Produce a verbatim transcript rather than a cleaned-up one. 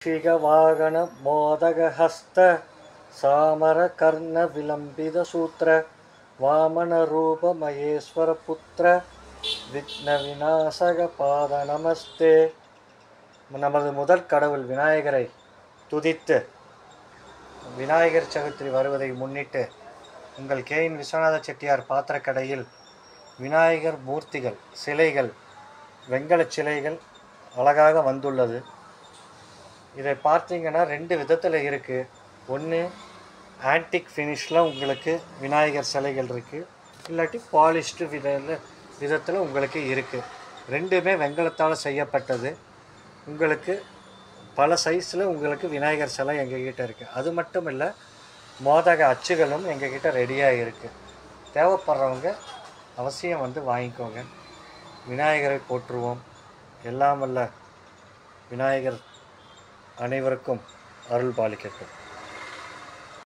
மூஷிக வாகன மோதக ஹஸ்த சாமர கர்ண விலம்பித சூத்திர வாமன ரூப மகேஸ்வர புத்திர விக்ன விநாசக பாத நமஸ்தே. நமது முதல் கடவுள் விநாயகரை துதித்து விநாயகர் சதுர்த்தி வருவதை முன்னிட்டு உங்கள் கே என் விஸ்வநாத செட்டியார் பாத்திரக்கடையில் விநாயகர் மூர்த்திகள் சிலைகள் வெங்கல சிலைகள் அழகாக வந்துள்ளது. இதை பார்த்தீங்கன்னா ரெண்டு விதத்தில் இருக்குது. ஒன்று ஆன்டிக் ஃபினிஷில் உங்களுக்கு விநாயகர் சிலைகள் இருக்குது, இல்லாட்டி பாலிஷ்டு வித விதத்தில் உங்களுக்கு இருக்குது. ரெண்டுமே வெங்கலத்தால் செய்யப்பட்டது. உங்களுக்கு பல சைஸில் உங்களுக்கு விநாயகர் சிலை எங்ககிட்ட இருக்குது. அது மட்டும் இல்லை, மோதக அச்சுகளும் எங்ககிட்ட ரெடியாக இருக்குது. தேவைப்படுறவங்க அவசியம் வந்து வாங்கிக்கோங்க. விநாயகரை போற்றுவோம். எல்லாம் வல்ல விநாயகர் அனைவருக்கும் அருள் பாலிக்கட்டும்.